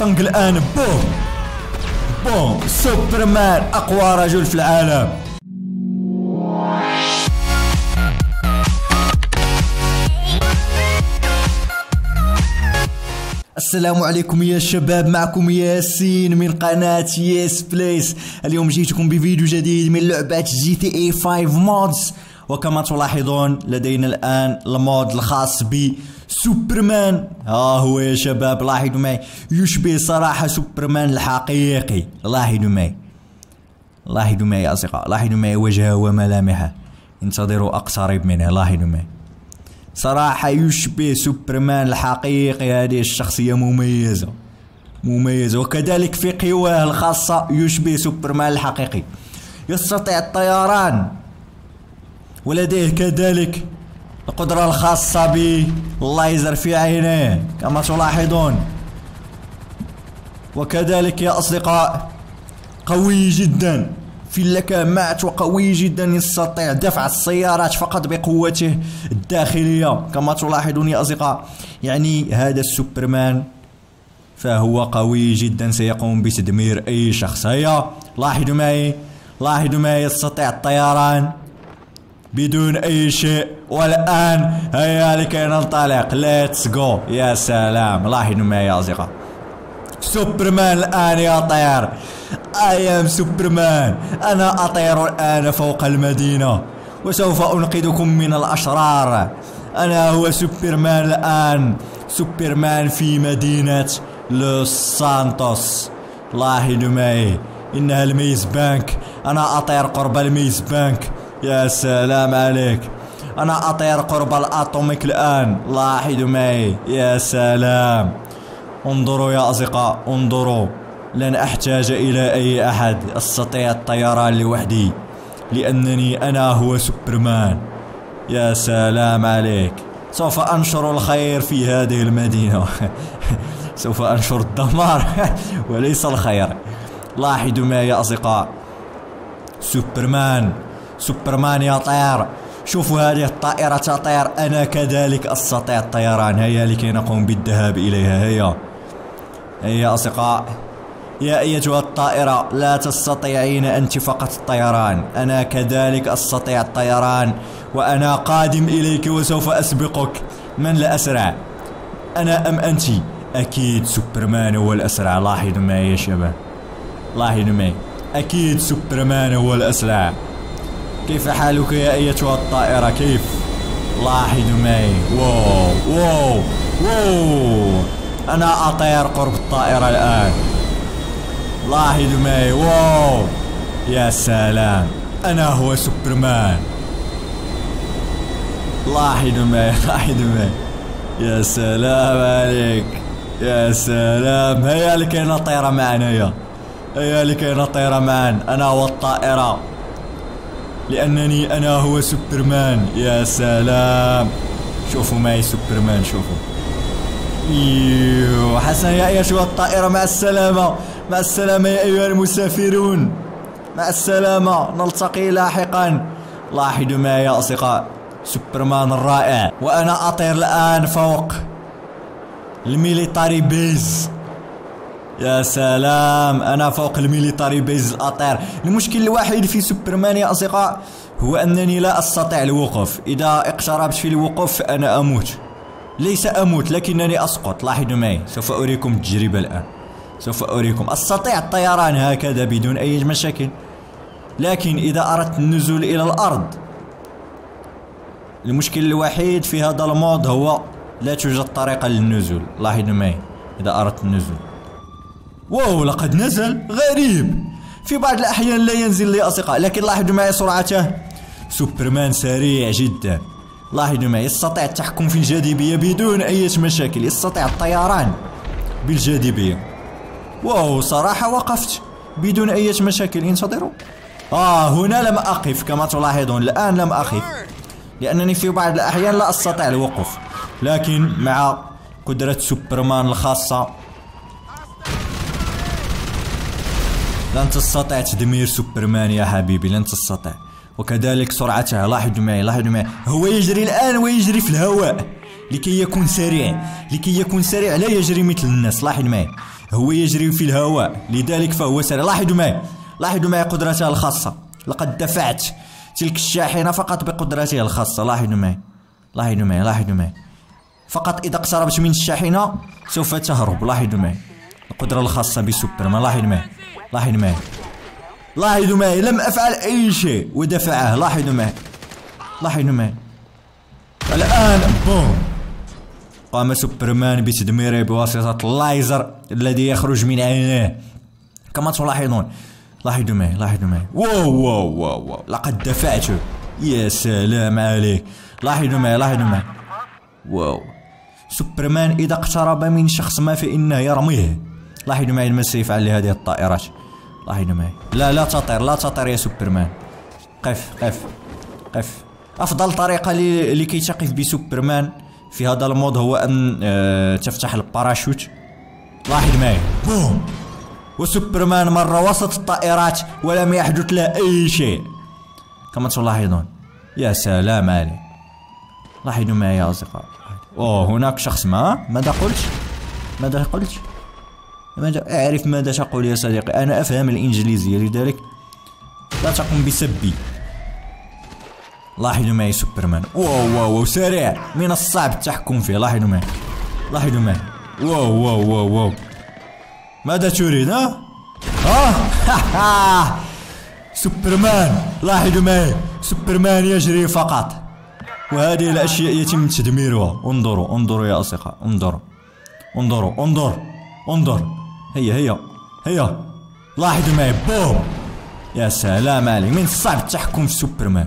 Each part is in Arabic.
طنق الآن. بوم بوم. سوبرمان أقوى رجل في العالم. السلام عليكم يا شباب، معكم ياسين من قناة ياس بليس. اليوم جيتكم بفيديو جديد من لعبة GTA 5 مودز، وكما تلاحظون لدينا الآن المود الخاص بسوبرمان. ها هو يا شباب، لاحظوا معي، يشبه صراحة سوبرمان الحقيقي. لاحظوا معي، لاحظوا معي يا أصدقاء، لاحظوا معي وجهه وملامحه، انتظروا أقترب منه. لاحظوا معي، صراحة يشبه سوبرمان الحقيقي. هذه الشخصية مميزة مميزة، وكذلك في قواه الخاصة يشبه سوبرمان الحقيقي. يستطيع الطيران، ولديه كذلك القدرة الخاصة بالليزر في عينيه كما تلاحظون. وكذلك يا أصدقاء قوي جدا في اللكمات، وقوي جدا، يستطيع دفع السيارات فقط بقوته الداخلية كما تلاحظون يا أصدقاء. يعني هذا السوبرمان فهو قوي جدا، سيقوم بتدمير أي شخص. هيا لاحظوا معي، لاحظوا معي، يستطيع الطيران بدون أي شيء. والآن هيا لكي ننطلق، ليتس جو. يا سلام، لاحظوا معي يا أصدقاء، سوبرمان الآن يطير. I am سوبرمان، أنا أطير الآن فوق المدينة وسوف أنقذكم من الأشرار. أنا هو سوبرمان الآن، سوبرمان في مدينة لوس سانتوس. لاحظوا معي، إنها الميز بانك، أنا أطير قرب الميز بانك. يا سلام عليك، أنا أطير قرب الأتوميك الآن. لاحظوا معي، يا سلام. انظروا يا أصدقاء، انظروا، لن أحتاج إلى أي أحد، أستطيع الطيران لوحدي لأنني أنا هو سوبرمان. يا سلام عليك، سوف أنشر الخير في هذه المدينة سوف أنشر الدمار وليس الخير. لاحظوا معي يا أصدقاء، سوبرمان، سوبرمان يطير. شوفوا هذه الطائرة تطير، أنا كذلك أستطيع الطيران. هيا لكي نقوم بالذهاب إليها. هيا هيا أصدقاء، يا أيتها الطائرة، لا تستطيعين أنت فقط الطيران، أنا كذلك أستطيع الطيران، وأنا قادم إليك وسوف أسبقك. من الأسرع، أنا أم أنت؟ أكيد سوبرمان هو الأسرع. لاحظوا معي يا شباب، لاحظوا معي، أكيد سوبرمان هو الأسرع. كيف حالك يا أيتها الطائرة؟ كيف؟ لاحظوا معي، واو واو واو، أنا أطير قرب الطائرة الآن. لاحظوا معي، واو، يا سلام، أنا هو سوبرمان. لاحظوا معي، لاحظوا معي، يا سلام عليك، يا سلام. هيا لكي نطير معا، هيا لكي نطير معا، أنا والطائرة، لأنني أنا هو سوبرمان. يا سلام، شوفوا معي سوبرمان، شوفوا. حسنا يا أيها الطائرة، مع السلامة، مع السلامة يا أيها المسافرون، مع السلامة، نلتقي لاحقا. لاحظوا معي يا أصدقاء، سوبرمان الرائع، وأنا أطير الآن فوق الميليتاري بيز. يا سلام، أنا فوق الميليتاري بيز أطير. المشكل الوحيد في سوبرمان يا أصدقاء هو أنني لا أستطيع الوقوف. إذا اقتربت في الوقوف فأنا أموت، ليس أموت لكنني أسقط. لاحظوا معي، سوف أريكم التجربة الآن، سوف أريكم. أستطيع الطيران هكذا بدون أي مشاكل، لكن إذا أردت النزول إلى الأرض، المشكل الوحيد في هذا المود هو لا توجد طريقة للنزول. لاحظوا معي، إذا أردت النزول، واو، لقد نزل. غريب، في بعض الأحيان لا ينزل لي أصدقاء، لكن لاحظوا معي سرعته، سوبرمان سريع جدا. لاحظوا معي، يستطيع التحكم في الجاذبية بدون أي مشاكل، يستطيع الطيران بالجاذبية. واو، صراحة وقفت بدون أي مشاكل. انتظروا، هنا لم أقف كما تلاحظون، الآن لم أقف لأنني في بعض الأحيان لا أستطيع الوقوف، لكن مع قدرة سوبرمان الخاصة لن تستطيع تدمير سوبرمان يا حبيبي، لن تستطيع. وكذلك سرعته، لاحظوا معي، لاحظوا معي، هو يجري الآن ويجري في الهواء لكي يكون سريع، لكي يكون سريع، لا يجري مثل الناس. لاحظوا معي، هو يجري في الهواء لذلك فهو سريع. لاحظوا معي قدرتها الخاصة. لقد دفعت تلك الشاحنة فقط بقدرتها الخاصة. لاحظوا معي فقط إذا اقتربت من الشاحنة سوف تهرب. لاحظوا معي القدرة الخاصة بسوبرمان. لاحظوا معي لم أفعل أي شيء ودفعه. لاحظوا معي الآن بوم قام سوبرمان بتدميره بواسطة الليزر الذي يخرج من عينيه كما تلاحظون. لاحظوا معي واو لقد دفعته. يا سلام عليك. لاحظوا معي واو. سوبرمان إذا اقترب من شخص ما فإنه يرميه. لاحظوا معي ما سيفعل لهذه الطائرات. لاحظوا معي لا تطير يا سوبرمان. قف. أفضل طريقة لكي تقف بسوبرمان في هذا المود هو أن تفتح الباراشوت. لاحظ معي بوم وسوبرمان مر وسط الطائرات ولم يحدث له أي شيء كما تلاحظون. يا سلام عليك. لاحظوا معي يا أصدقاء. هناك شخص ماذا قلت؟ أعرف ماذا تقول يا صديقي. أنا أفهم الإنجليزية لذلك لا تقم بسبي. لاحظوا معي سوبرمان واو سريع من الصعب التحكم فيه. لاحظوا معي واو ماذا تريد؟ سوبرمان. لاحظوا معي سوبرمان يجري فقط وهذه الأشياء يتم تدميرها. انظروا يا أصدقاء. انظر هيا. لاحظوا معي بوم. يا سلام عليك من الصعب التحكم في سوبرمان.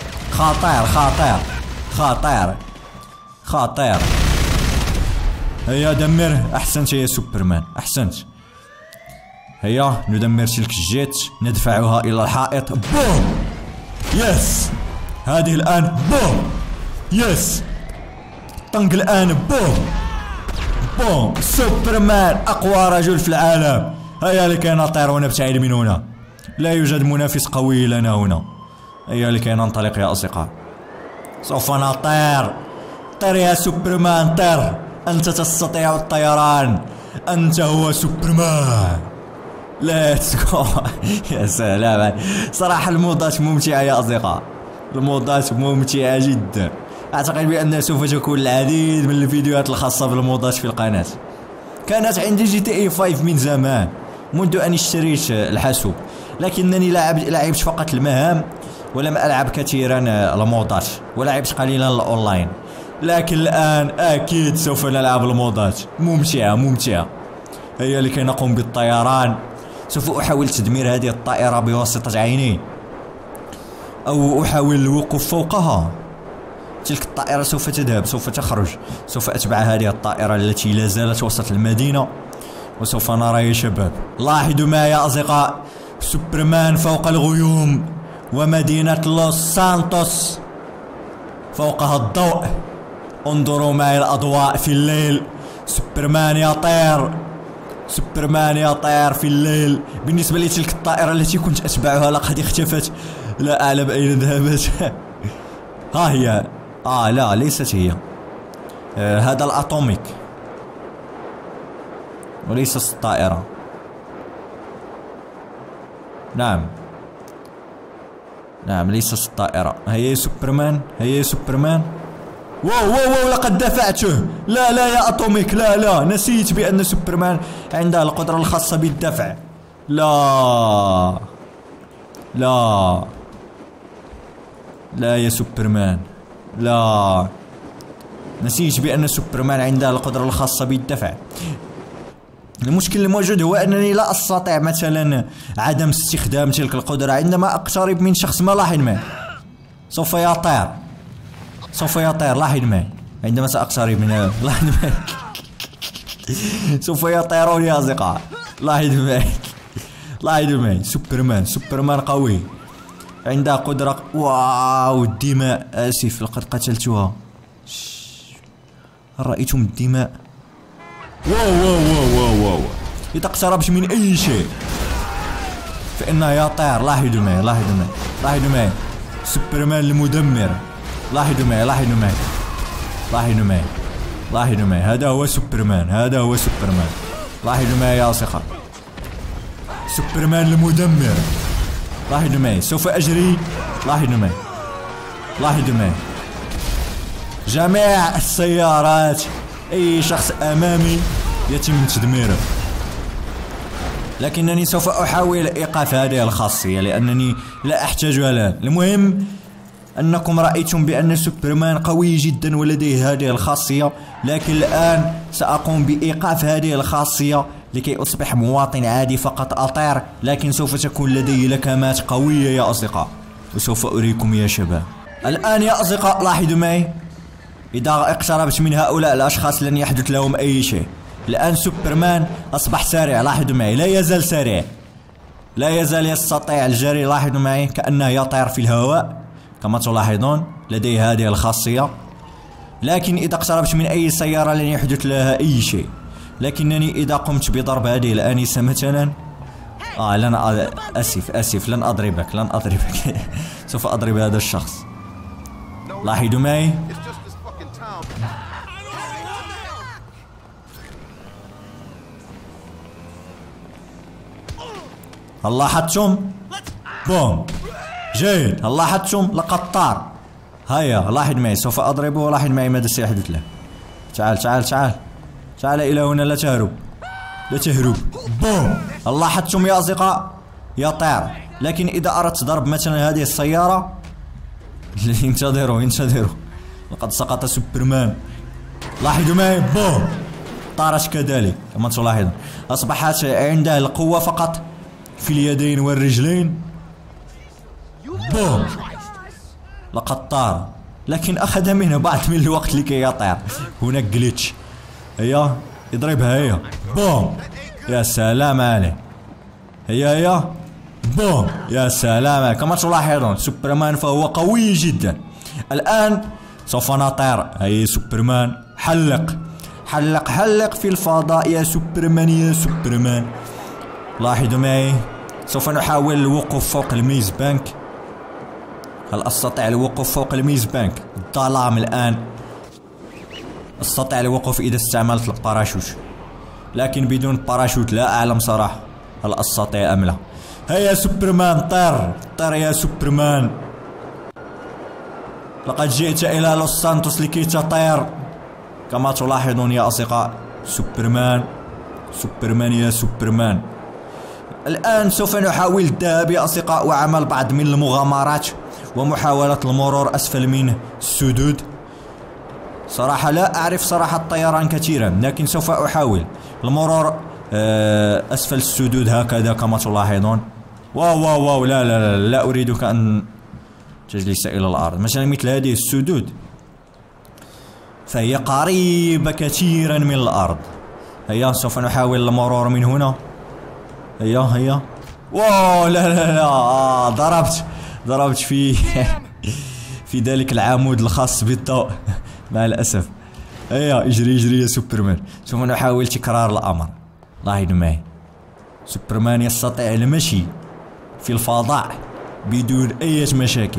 خطير. هيا دمره. أحسنت يا سوبرمان أحسنت. هيا ندمر تلك الجيت ندفعها إلى الحائط. بوم. يس. هذه الآن بوم. يس. طنق الآن بوم. سوبرمان أقوى رجل في العالم. هيا لكي نطير ونبتعد من هنا. لا يوجد منافس قوي لنا هنا. هيا لكي ننطلق يا أصدقاء. سوف نطير. طير يا سوبرمان طير. أنت تستطيع الطيران. أنت هو سوبرمان. ليتس جو. يا سلام. صراحة المودات ممتعة يا أصدقاء. المودات ممتعة جدا. أعتقد بأن سوف تكون العديد من الفيديوهات الخاصة بالمودات في القناة. كانت عندي GTA 5 من زمان منذ أن اشتريت الحاسوب لكنني لعبت فقط المهام ولم ألعب كثيرا المودات ولعبت قليلا الأونلاين. لكن الآن أكيد سوف نلعب المودات. ممتعة. هيا لكي نقوم بالطيران. سوف أحاول تدمير هذه الطائرة بواسطة عيني أو أحاول الوقوف فوقها. تلك الطائرة سوف تذهب سوف تخرج. سوف أتبع هذه الطائرة التي لا زالت وسط المدينة وسوف نرى يا شباب. لاحظوا معي يا أصدقاء سوبرمان فوق الغيوم ومدينة لوس سانتوس فوقها الضوء. انظروا معي الأضواء في الليل. سوبرمان يطير في الليل. بالنسبة لتلك الطائرة التي كنت أتبعها لقد اختفت. لا أعلم أين ذهبت. ها هي. لا ليست هي. هذا الأتوميك وليست الطائرة. نعم ليست الطائرة. هيا سوبرمان. واو لقد دفعته. لا يا أتوميك. لا نسيت بأن سوبرمان عنده القدرة الخاصة بالدفع. لا يا سوبرمان. لا نسيت بأن سوبرمان عنده القدرة الخاصة بالدفع. المشكل الموجود هو أنني لا أستطيع مثلا عدم استخدام تلك القدرة عندما أقترب من شخص ما. لاحظ معي سوف يطير. لاحظ معي عندما سأقترب من لاحظ معي سوف يطيرون يا أصدقاء. لاحظ معي سوبرمان قوي عنده قدرة. واو الدماء. آسف لقد قتلتها. هل رأيتم الدماء؟ واو إذا اقتربت من أي شيء فإنه يطير. لاحظوا معي سوبرمان المدمر. لاحظوا معي هذا هو سوبرمان. لاحظوا معي يا أصدقاء، سوبرمان المدمر. لاحظوا معي، سوف أجري. لاحظوا معي، لاحظوا معي، جميع السيارات، أي شخص أمامي يتم تدميره. لكنني سوف أحاول إيقاف هذه الخاصية لأنني لا أحتاجها الآن. المهم أنكم رأيتم بأن سوبرمان قوي جدا ولديه هذه الخاصية، لكن الآن سأقوم بإيقاف هذه الخاصية لكي أصبح مواطن عادي فقط أطير، لكن سوف تكون لدي لكمات قوية يا أصدقاء، وسوف أريكم يا شباب. الآن يا أصدقاء لاحظوا معي، إذا اقتربت من هؤلاء الأشخاص لن يحدث لهم أي شيء. الآن سوبرمان أصبح سريع، لاحظوا معي، لا يزال سريع، لا يزال يستطيع الجري. لاحظوا معي كأنه يطير في الهواء كما تلاحظون، لديه هذه الخاصية. لكن إذا اقتربت من أي سيارة لن يحدث لها أي شيء. لكنني إذا قمت بضرب هذه الآنسة مثلا، لن أسف لن أضربك، لن أضربك. سوف أضرب هذا الشخص. لاحظوا معي، هل لاحظتم؟ بوم، جيد. هل لاحظتم؟ لقد طار. هيا لاحظ معي، سوف أضربه ولاحظ معي ماذا سيحدث له. تعال تعال تعال تعال إلى هنا، لا تهرب، لا تهرب. بوم. هل لاحظتم يا أصدقاء؟ يطير. لكن إذا أردت ضرب مثلا هذه السيارة، انتظروا انتظروا، لقد سقط سوبرمان. لاحظوا معي، بوم، طارت كذلك كما تلاحظون. أصبحت عنده القوة فقط في اليدين والرجلين. بوم، لقد طار، لكن أخذ منه بعض من الوقت لكي يطير. هناك جليتش. هيا اضربها، هيا. بوم، يا سلام عليه. هيا هيا. بوم، يا سلام. كما تلاحظون سوبرمان فهو قوي جدا. الآن سوف نطير. هيا سوبرمان، حلق حلق حلق في الفضاء يا سوبرمان يا سوبرمان. لاحظوا معي، سوف نحاول الوقوف فوق الميز بانك. هل أستطيع الوقوف فوق الميز بانك؟ الظلام الآن. أستطيع الوقوف إذا استعملت الباراشوت، لكن بدون باراشوت لا أعلم صراحة هل أستطيع أم لا. هيا سوبرمان، طير طير يا سوبرمان. لقد جئت إلى لوس سانتوس لكي تطير كما تلاحظون يا أصدقاء. سوبرمان، سوبرمان يا سوبرمان. الآن سوف نحاول الذهاب يا أصدقاء وعمل بعض من المغامرات ومحاولة المرور أسفل من السدود. صراحة لا أعرف صراحة الطيران كثيرا، لكن سوف أحاول المرور أسفل السدود هكذا كما تلاحظون. واو واو واو، لا لا لا, لا أريدك أن تجلس إلى الأرض. مثلا مثل هذه السدود فهي قريبة كثيرا من الأرض. هيا سوف نحاول المرور من هنا. هيا هيا. واو، لا لا لا، ضربت في في ذلك العمود الخاص بالضوء مع الأسف. هيا اجري اجري يا سوبرمان. سوف نحاول تكرار الأمر. لاحظوا معي، سوبرمان يستطيع المشي في الفضاء بدون أي مشاكل.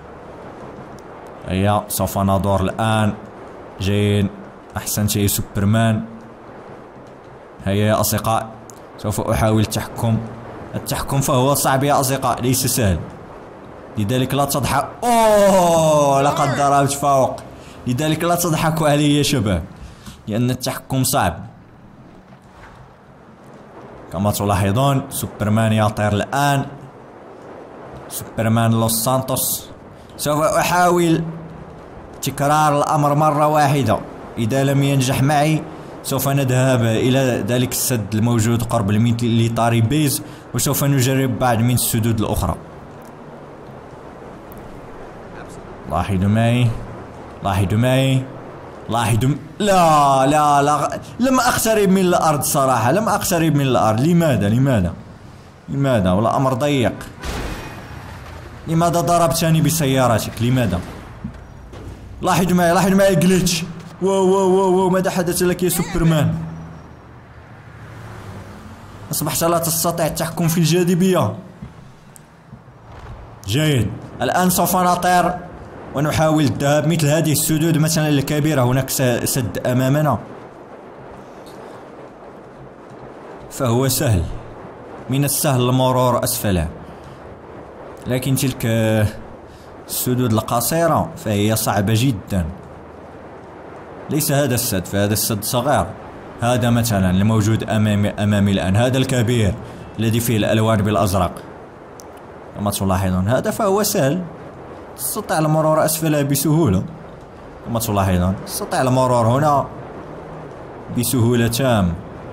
هيا سوف ندور الآن. جيد، أحسنت يا سوبرمان. هيا يا أصدقاء، سوف أحاول التحكم فهو صعب يا أصدقاء، ليس سهل، لذلك لا تضحك. أوه، لقد ضربت فوق، لذلك لا تضحكوا علي يا شباب، لأن التحكم صعب. كما تلاحظون سوبرمان يطير الآن. سوبرمان لوس سانتوس. سوف أحاول تكرار الأمر مرة واحدة، إذا لم ينجح معي سوف نذهب إلى ذلك السد الموجود قرب الميليتاري بيز، وسوف نجرب بعض من السدود الأخرى. لاحظوا معي، لاحظوا معي، لاحظوا. لا لا لا، لم أقترب من الأرض صراحة، لم أقترب من الأرض. لماذا ولا أمر ضيق؟ لماذا ضربتني بسيارتك؟ لماذا؟ لاحظوا معي جليتش. واو واو واو، ماذا حدث لك يا سوبرمان؟ أصبحت لا تستطيع التحكم في الجاذبية. جيد، الآن سوف نطير ونحاول الذهاب مثل هذه السدود مثلا الكبيرة. هناك سد أمامنا. فهو سهل، من السهل المرور أسفله، لكن تلك السدود القصيرة فهي صعبة جدا. ليس هذا السد، فهذا السد صغير. هذا مثلا الموجود أمامي الآن، هذا الكبير الذي فيه الألوان بالأزرق كما تلاحظون، هذا فهو سهل، تستطيع المرور أسفله بسهولة كما تلاحظون. تستطيع المرور هنا بسهولة تامة،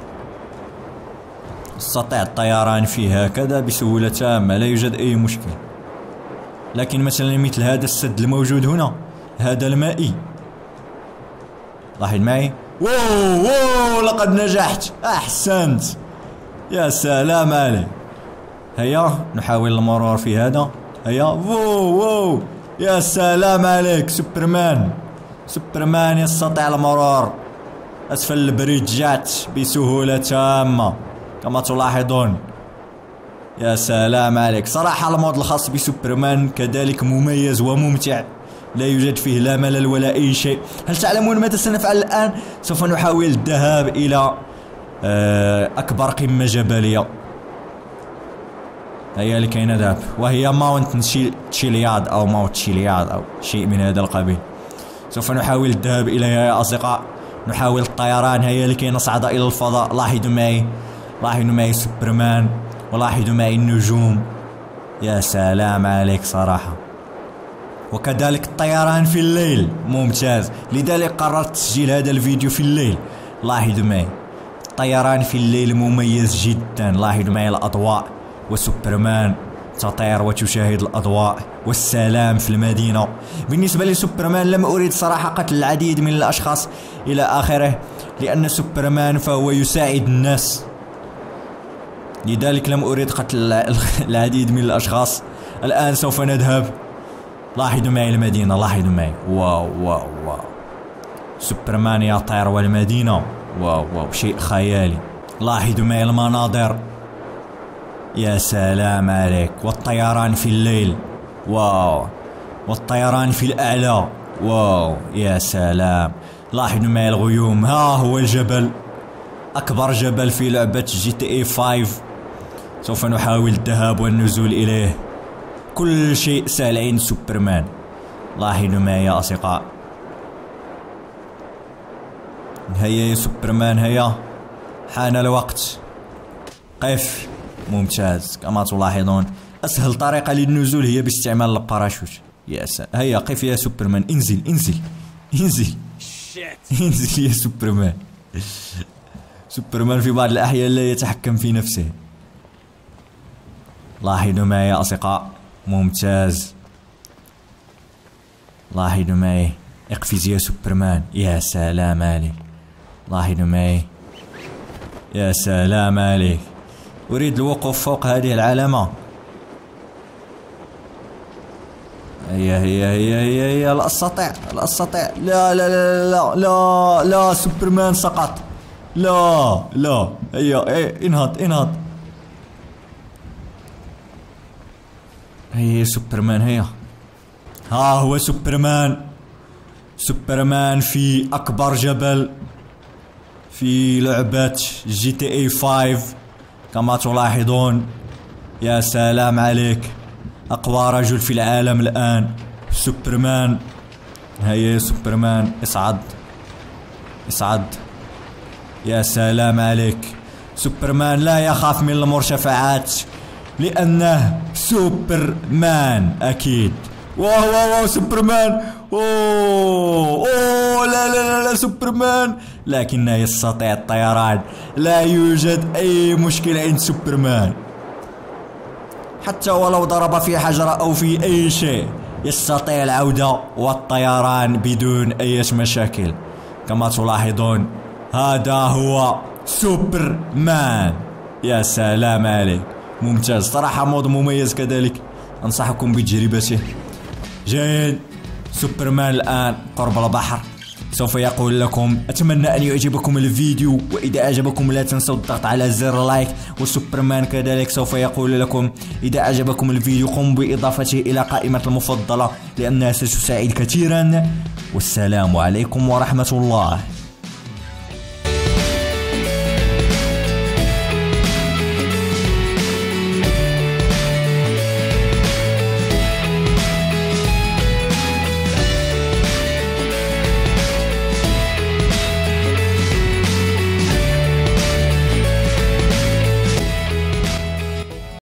تستطيع الطيران فيه هكذا بسهولة تامة، لا يوجد أي مشكل. لكن مثلا مثل هذا السد الموجود هنا، هذا المائي، لاحظ معي. واو لقد نجحت، أحسنت، يا سلام عليك. هيا نحاول المرور في هذا، هيا واو يا سلام عليك. سوبرمان يستطيع المرور أسفل البريدجات بسهولة تامة كما تلاحظون. يا سلام عليك. صراحة المود الخاص بسوبرمان كذلك مميز وممتع، لا يوجد فيه لا ملل ولا أي شيء. هل تعلمون ماذا سنفعل الآن؟ سوف نحاول الذهاب إلى أكبر قمة جبلية، هيا لكي نذهب، وهي ماونت تشيلياد أو ماونت تشيلياد أو شيء من هذا القبيل. سوف نحاول الذهاب إليها يا أصدقاء، نحاول الطيران، هيا لكي نصعد إلى الفضاء. لاحظوا معي سوبرمان، ولاحظوا معي النجوم. يا سلام عليك صراحة. وكذلك الطيران في الليل ممتاز، لذلك قررت تسجيل هذا الفيديو في الليل. لاحظوا معي الطيران في الليل مميز جدا، لاحظوا معي الأضواء، وسوبرمان تطير وتشاهد الأضواء والسلام في المدينة. بالنسبة لسوبرمان لم أريد صراحة قتل العديد من الأشخاص إلى آخره، لأن سوبرمان فهو يساعد الناس، لذلك لم أريد قتل العديد من الأشخاص. الآن سوف نذهب، لاحظوا معي المدينة، لاحظوا معي. واو سوبرمان يطير والمدينة، واو شيء خيالي. لاحظوا معي المناظر، يا سلام عليك. والطيران في الليل، واو، والطيران في الأعلى، واو يا سلام. لاحظوا معي الغيوم، ها هو الجبل، أكبر جبل في لعبة GTA 5. سوف نحاول الذهاب والنزول إليه، كل شيء سهل عند سوبرمان. لاحظوا معي يا أصدقاء، هيا يا سوبرمان، هيا حان الوقت، قف. ممتاز كما تلاحظون. أسهل طريقة للنزول هي باستعمال الباراشوت. يا سلام، هيا قف يا سوبرمان، انزل يا سوبرمان. سوبرمان في بعض الأحيان لا يتحكم في نفسه. لاحظوا معي يا أصدقاء، ممتاز. لاحظوا معي، اقفز يا سوبرمان، يا سلام عليك. لاحظوا معي، يا سلام عليك. أريد الوقوف فوق هذه العلامة. هيا لا أستطيع، لا سوبرمان سقط. لا هيا انهض. هيا سوبرمان، هيا، ها هو سوبرمان في أكبر جبل في لعبة GTA 5 كما تلاحظون. يا سلام عليك، أقوى رجل في العالم الآن سوبرمان. هيا سوبرمان، اصعد. يا سلام عليك. سوبرمان لا يخاف من المرتفعات لأنه سوبرمان أكيد. واو سوبرمان، اوه لا سوبرمان، لكنه يستطيع الطيران، لا يوجد أي مشكل عند سوبرمان، حتى ولو ضرب في حجرة أو في أي شيء يستطيع العودة والطيران بدون أي مشاكل كما تلاحظون. هذا هو سوبرمان. يا سلام عليك، ممتاز صراحة، مود مميز كذلك، أنصحكم بتجربته. جيد، سوبرمان الآن قرب البحر، سوف يقول لكم أتمنى أن يعجبكم الفيديو، وإذا أعجبكم لا تنسوا الضغط على زر لايك. وسوبرمان كذلك سوف يقول لكم إذا أعجبكم الفيديو قم بإضافته إلى قائمة المفضلة لأنها ستساعد كثيرا. والسلام عليكم ورحمة الله.